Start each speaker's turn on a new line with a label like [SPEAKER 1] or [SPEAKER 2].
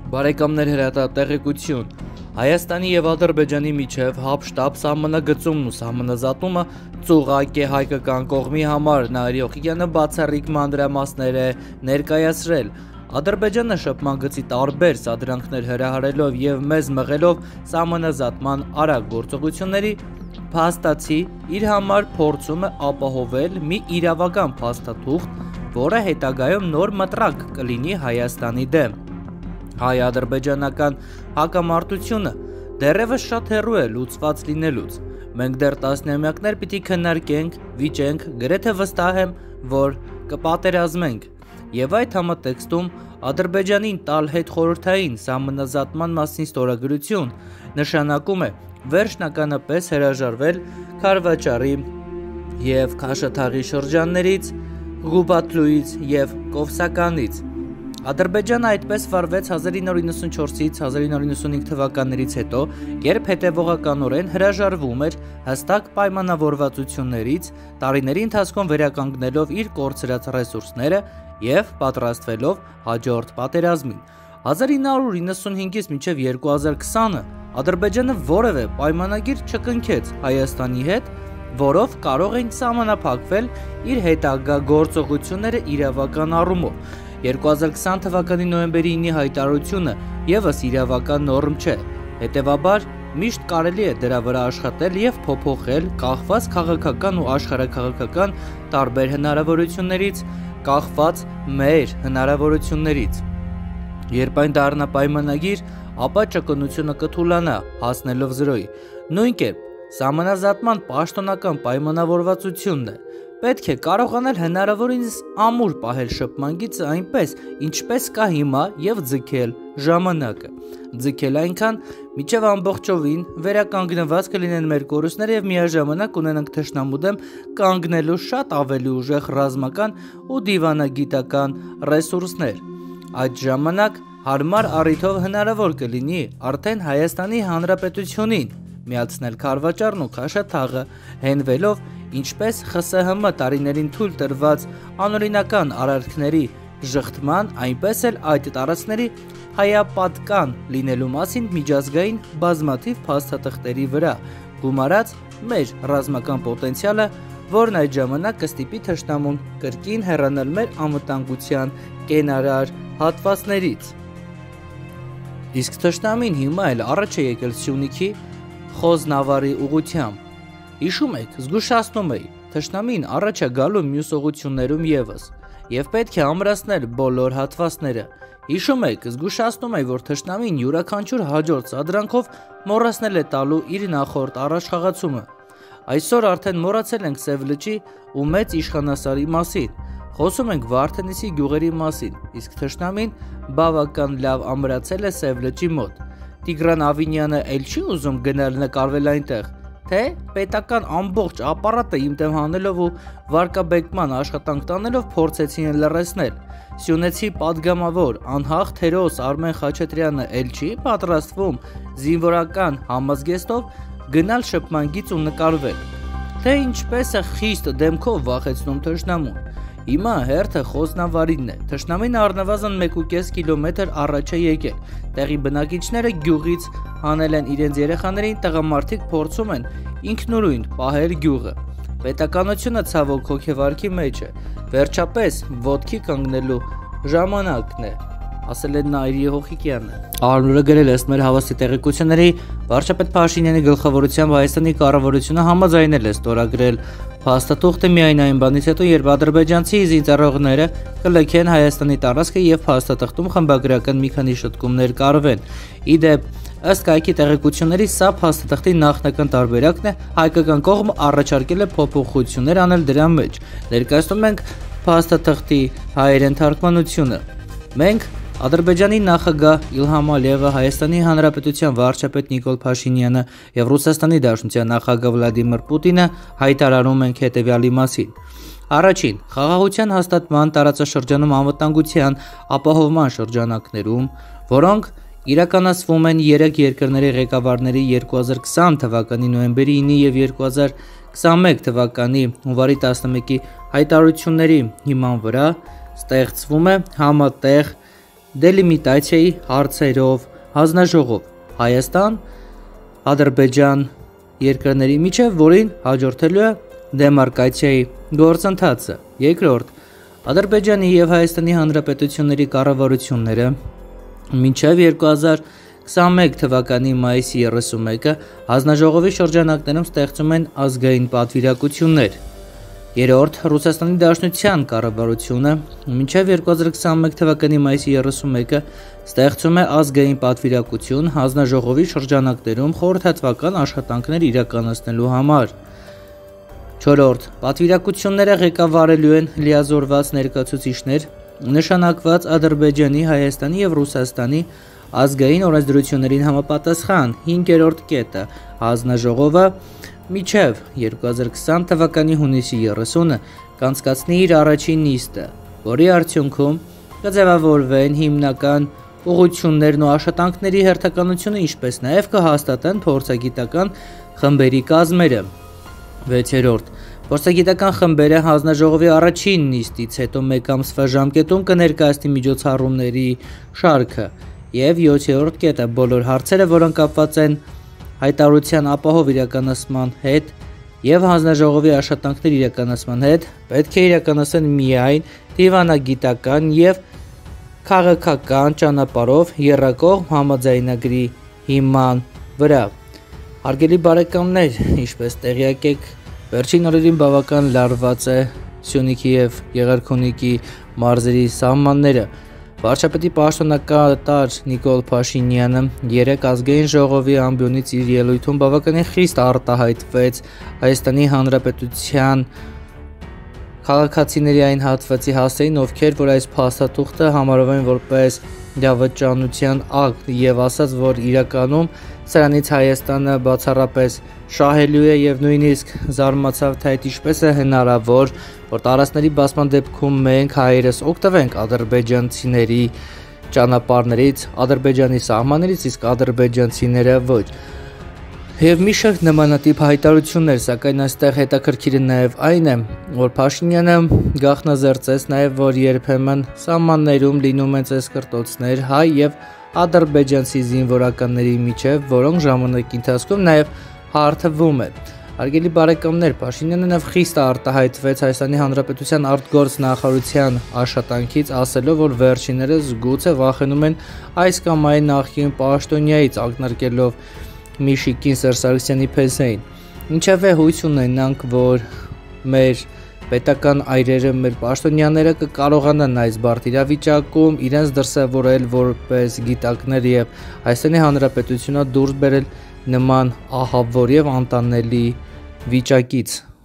[SPEAKER 1] Բարեկամներ հրատապտեղեկություն Հայաստանի և Ադրբեջանի միջև հապշտապ սահմանագծումն ու սահմանազատումը ծուղակ է հայկական կողմի համար Նայիրի Օխիկյանը բացառիկ մանրամասներ է ներկայացրել Ադրբեջանը շփման գծի տարբեր սադրանքներ հրահարելով և մեզ մղելով սահմանազատման արագ գործողությունների փաստացի իր համար փորձում է ապահովել մի իրավական փաստաթուղթ, որը հետագայում նոր մտրակ կլինի Հայաստանի դեմ Հայ-ադրբեջանական հակամարտությունը դեռևս շատ հեռու է լուծված լինելուց։ Մենք դեռ տասնամյակներ պիտի քննարկենք, վիճենք, գրեթե վստահ եմ, որ կպատերազմենք։ Եվ այդ համատեքստում Ադրբեջանին տալ հետխորհրդային սահմանազատման մասին ստորագրություն նշանակում է վերջնականապես հրաժարվել Քարվաճարի և Քաշաթաղի շրջաններից, Ղուբատլուից և Կովսականից։ Ադրբեջանը այդպես վարվեց 1994-ից 1995 թվականներից հետո, երբ հետևողականորեն հրաժարվում էր հստակ պայմանավորվածություններից, տարիների ընթացքում վերականգնելով իր կորցրած ռեսուրսները և պատրաստվելով հաջորդ պատերազմին։ 1995-ից մինչև 2020-ը Ադրբեջանը որևէ պայմանագիր չկնքեց Հայաստանի հետ, որով կարող էին սահմանափակվել իր հետագա գործողությունները իրավական առումով։ 2020 թվականի նոյեմբերի 9-ի հայտարարությունը ևս իրավական նորմ չէ, հետևաբար միշտ կարելի է դրա վրա աշխատել և փոփոխել կախված քաղաքական ու աշխարհաքաղաքական տարբեր հնարավորություններից, կախված մեր հնարավորություններից։ Երբ այն դառնա պայմանագիր, ապա ճկունությունը կթուլանա, հասնելով զրոյի։ Նույն կերպ սահմանազատման պաշտոնական պայմանավորվածությունն է։ Պետք է կարողանել հնարավորինս ամուր պահել շփման գիծը այնպես, ինչպես կա հիմա և ձգել ժամանակը։ Ձգել այնքան, մինչև ամբողջովին վերականգնված կլինեն մեր կորուստները և միաժամանակ ունենանք թշնամու դեմ կանգնելու շատ ավելի ուժեղ ռազմական ու դիվանագիտական ռեսուրսներ։ Այդ ժամանակ հարմար առիթով հնարավոր կլինի արդեն Հայաստանի Հանրապետությունին միացնել Քարվաճարն ու Քաշաթաղը, հենվելով ինչպես ԽՍՀՄ տարիներին թույլ տրված անօրինական արարքների ժխտման, այնպես էլ այդ տարածքների հայապատկան լինելու մասին միջազգային բազմաթիվ փաստաթղթերի վրա, գումարած մեր ռազմական պոտենցիալը, որն այդ ժամանակ կստիպի թշնամուն կրկին հեռանալ մեր անվտանգության կենարար հատվածներից։ Իսկ թշնամին հիմա էլ առաջ է եկել Սյունիքի Խոզնավարի ուղղությամբ։ Հիշում եք, զգուշացնում էի, թշնամին առաջ է գալու մյուս ուղղություններում ևս, և պետք է ամրացնել բոլոր հատվածները։ Հիշում եք, զգուշացնում էի, որ թշնամին յուրաքանչյուր հաջորդ սադրանքով մոռացնել է տալու իր նախորդ առաջխաղացումը։ Այսօր արդեն մոռացել ենք Սև լճի ու Մեծ Իշխանասարի մասին, խոսում ենք Վարդենիսի գյուղերի մասին, իսկ թշնամին բավական լավ ամրացել է Սև լճի մոտ։ Տիգրան Ավինյանը էլ չի ուզում գնալ նկարվել այնտեղ, թե պետական ամբողջ ապարատը իմ դեմ հանելով ու վարկաբեկման աշխատանք տանելով փորձեցին լռեցնել։ Սյունեցի падգամավոր անհաղթ հերոս Արմեն Խաչատրյանը էլ չի պատրաստվում զինվորական համազգեստով գնալ շփման գիծ ու նկարվել, թե ինչպես է խիստ դեմքով վախեցնում թշնամուն։ Հիմա հերթը Խոզնավարինն է, թշնամին առնվազն 1,5 կիլոմետր առաջ է եկել, տեղի բնակիչները գյուղից հանել են իրենց երեխաներին, տղամարդիկ փորձում են ինքնուրույն պահել գյուղը։ Պետականությունը ցավոք հոգեվարքի մեջ է, վերջապես ոտքի կանգնելու ժամանակն է, ասել է Նայիրի Օխիկյանը։ Արմուրը գրել ըստ մեր հավաստի տեղեկությունների, վարչապետ Փաշինյանի գլխավորությամբ Հայաստանի կառավարությունը համաձայնել է ստորագրել փաստաթուղթը միայն այն բանից հետո, երբ ադրբեջանցի զինծառայողները կլքեն Հայաստանի տարածքը և փաստաթղթում խմբագրական մի քանի շտկումներ կարվեն։ Ի դեպ, ըստ կայքի տեղեկությունների, սա փաստաթղթի նախնական տարբերակն է, հայկական կողմը առաջարկել է փոփոխություններ անել դրա մեջ։ Ներկայացնում ենք փաստաթղթի հայերեն թարգմանությունը։ Մենք Ադրբեջանի նախագահ Իլհամ Ալիևը, Հայաստանի Հանրապետության վարչապետ Նիկոլ Փաշինյանը և Ռուսաստանի Դաշնության նախագահ Վլադիմիր Պուտինը հայտարարում ենք հետևյալի մասին։ Առաջին, խաղաղության հաստատման տարածաշրջանում անվտանգության ապահովման շրջանակներում, որոնք իրականացվում են երեք երկրների ղեկավարների 2020 թվականի նոյեմբերի 9-ի և 2021 թվականի հունվարի 11-ի հայտարարությունների հիման վրա, ստեղծվում է համատեղ դելիմիտացիայի հարցերով հանձնաժողով Հայաստան, Ադրբեջան երկրների միջև, որին հաջորդելու է դեմարկացիայի գործընթացը։ Երկրորդ, Ադրբեջանի եւ Հայաստանի Հանրապետությունների կառավարությունները մինչև 2021 թվականի մայիսի 31-ը հանձնաժողովի շրջանակներում ստեղծում են ազգային պատվիրակություններ։ Երրորդ, Ռուսաստանի Դաշնության կառավարությունը մինչև 2021 թվականի մայիսի 31-ը ստեղծում է ազգային պատվիրակություն հանձնաժողովի շրջանակներում խորհրդատվական աշխատանքներ իրականացնելու համար։ Չորրորդ, պատվիրակությունները ղեկավարելու են լիազորված ներկայացուցիչներ, նշանակված Ադրբեջանի, Հայաստանի եւ Ռուսաստանի ազգային օրենսդրություններին համապատասխան։ Հինգերորդ կետը, հանձնաժողովը միջև 2020 թվականի հունիսի 30-ը կանցկացնի իր առաջին նիստը, որի արդյունքում կձևավորվեն հիմնական ուղղություններն ու աշխատանքների հերթականությունը, ինչպես նաև կհաստատեն փորձագիտական խմբերի կազմերը։ 6-րդ, փորձագիտական խմբերը հանձնաժողովի առաջին նիստից հետո 1 ամսվա ժամկետում կներկայացնի միջոցառումների շարքը, եւ 7-րդ կետը, բոլոր հարցերը, որոնք կապված են հայտարարության ապահով իրականացման հետ եւ հանձնաժողովի աշխատանքների իրականացման հետ, պետք է իրականացվեն միայն դիվանագիտական եւ քաղաքական ճանապարհով եռակողմ համաձայնագրի հիման վրա։ Հարգելի բարեկամներ, ինչպես տեղյակ եք, վերջին օրերին բավական լարված է Սյունիքի եւ Գեղարքունիքի մարզերի սահմանները։ Վարչապետի պաշտոնակատար Նիկոլ Փաշինյանը երեկ ազգային ժողովի ամբիոնից իր ելույթում բավականին խիստ արտահայտվեց Հայաստանի Հանրապետության քաղաքացիների այն հատվածի հասցեին, ովքեր որ այս փաստաթուղթը համարում են որպես դավաճանության ակտ, եւ ասաց, որ իրականում սրանից Հայաստանը բացառապես շահելու է եւ նույնիսկ զարմացավ, թե այդ ինչպես է հնարավոր, որ տարածքների բացման դեպքում մենք հայերս օգտվենք ադրբեջանցիների ճանապարհներից, Ադրբեջանի սահմաններից, իսկ ադրբեջանցիները ոչ։ Եվ մի շարք նմանատիպ հայտարարություններ, սակայն այստեղ հետաքրքիրը նաև այն է, որ Փաշինյանը գաղտնազերծեց նաև, որ երբեմն սահմաններում լինում են ծեսկրտոցներ հայ եւ ադրբեջանցի զինվորականների միջև, որոնք ժամանակի ընթացքում նաև հարթվում են։ Հարգելի բարեկամներ, Փաշինյանը նաև խիստ արտահայտվեց Հայաստանի Հանրապետության արտգործ նախարարության աշխատանքից, ասելով, որ վերջիններս գուցե վախենում են այս կամ այն նախկին պաշտոնյայից, ակնարկելով Միշիկին Սերսարքսյանի փեսային։ Ինչև է հույս ունենանք, որ մեր պետական այրերը, մեր պաշտոնյաները կկարողանան այս բարդ իրավիճակում իրենց դրսևորել որպես գիտակներ եւ Հայաստանի Հանրապետությունը դուրս բերել նման ահավոր եւ անտանելի վիճակից։